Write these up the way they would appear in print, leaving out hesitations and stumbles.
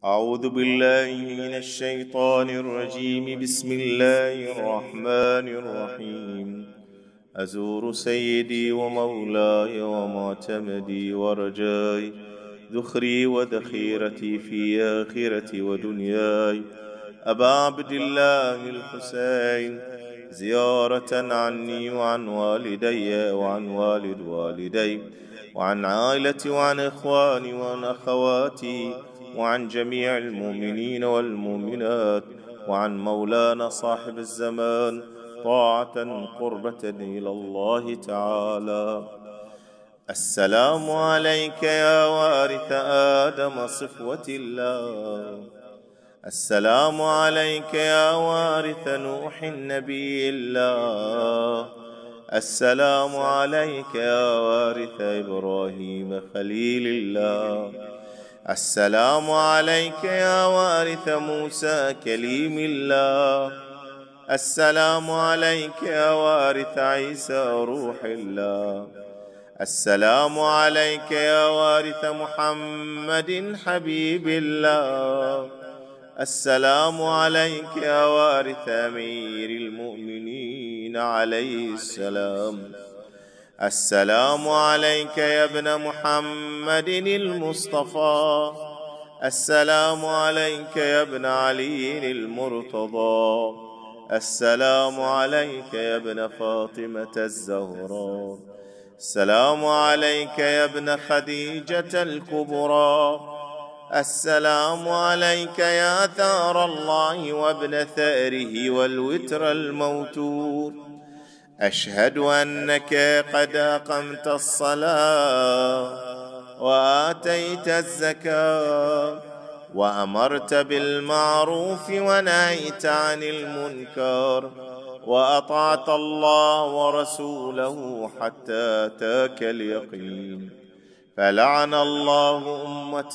أعوذ بالله من الشيطان الرجيم. بسم الله الرحمن الرحيم. أزور سيدي ومولاي ومعتمدي ورجاي، ذخري وذخيرتي في آخرتي ودنياي، أبا عبد الله الحسين، زيارة عني وعن والدي وعن والد والدي وعن عائلتي وعن إخواني وعن أخواتي وعن جميع المؤمنين والمؤمنات، وعن مولانا صاحب الزمان، طاعة قربة إلى الله تعالى. السلام عليك يا وارث آدم صفوة الله، السلام عليك يا وارث نوح النبي الله، السلام عليك يا وارث إبراهيم خليل الله، السلام عليك يا وارث موسى كليم الله، السلام عليك يا وارث عيسى روح الله، السلام عليك يا وارث محمد حبيب الله، السلام عليك يا وارث أمير المؤمنين عليه السلام، السلام عليك يا ابن محمد المصطفى، السلام عليك يا ابن علي المرتضى، السلام عليك يا ابن فاطمة الزهراء، السلام عليك يا ابن خديجة الكبرى، السلام عليك يا ثار الله وابن ثأره والوتر الموتور. أشهد أنك قد أقمت الصلاة وآتيت الزكاة وأمرت بالمعروف ونهيت عن المنكر وأطعت الله ورسوله حتى أتاك اليقين. فلعن الله أمة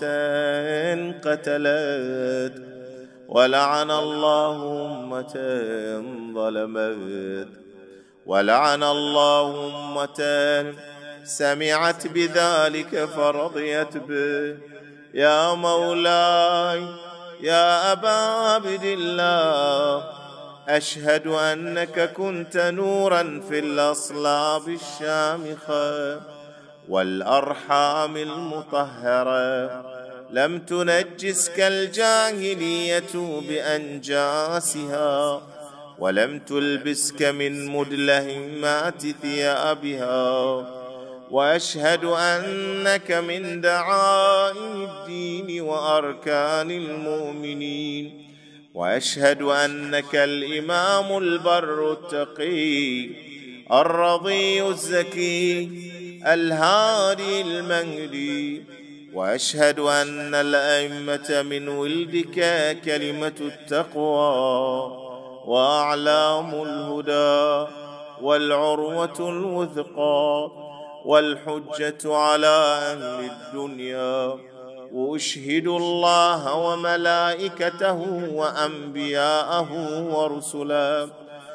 قتلت، ولعن الله أمة ظلمت، ولعن الله أمة سمعت بذلك فرضيت به. يا مولاي يا أبا عبد الله، أشهد أنك كنت نورا في الأصلاب الشامخة والأرحام المطهرة، لم تنجسك الجاهلية بأنجاسها، ولم تلبسك من مدلهمات ثيابها. وأشهد أنك من دعائم الدين وأركان المؤمنين، وأشهد أنك الإمام البر التقي الرضي الزكي الهادي المهدي. وأشهد أن الأئمة من ولدك كلمة التقوى وأعلام الهدى والعروة الوثقى والحجة على أهل الدنيا. وأشهد الله وملائكته وأنبياءه ورسله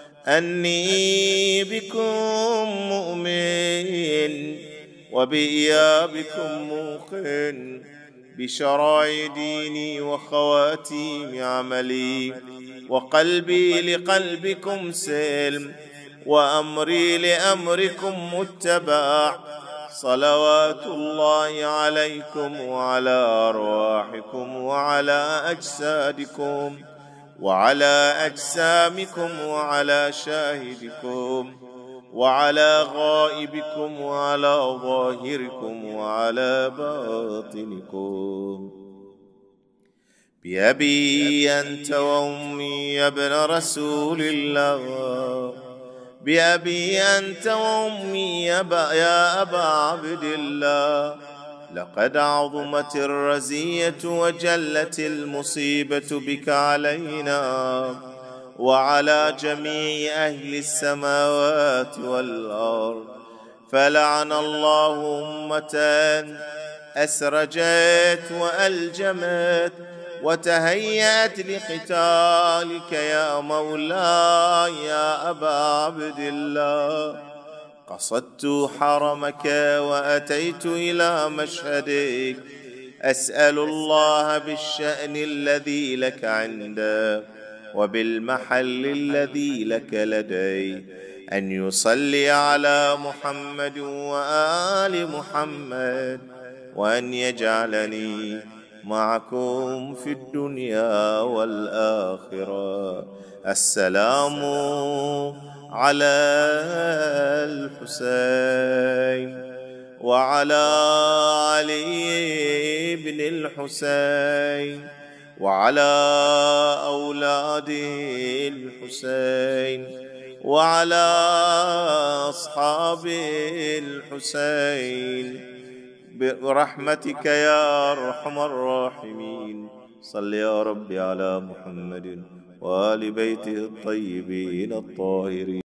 أني بكم مؤمن وبإيابكم موقن، بشرائع ديني وخواتيم عملي، وقلبي لقلبكم سلم، وأمري لأمركم متبع. صلوات الله عليكم وعلى أرواحكم وعلى أجسادكم وعلى أجسامكم وعلى شاهدكم وعلى غائبكم وعلى ظاهركم وعلى باطنكم. بأبي أنت وأمي يا ابن رسول الله، بأبي أنت وأمي يا أبا عبد الله، لقد عظمت الرزية وجلت المصيبة بك علينا وعلى جميع أهل السماوات والأرض. فلعن الله أمة أسرجت وألجمت وتهيأت لقتالك يا مولاي يا أبا عبد الله. قصدت حرمك وأتيت إلى مشهدك أسأل الله بالشأن الذي لك عنده وبالمحل الذي لك لديه أن يصلي على محمد وآل محمد، وأن يجعلني معكم في الدنيا والآخرة. السلام على الحسين وعلى علي بن الحسين وعلى أولاد الحسين وعلى أصحاب الحسين برحمتك يا أرحم الراحمين. صل يا رب على محمد وآل بيته الطيبين الطاهرين.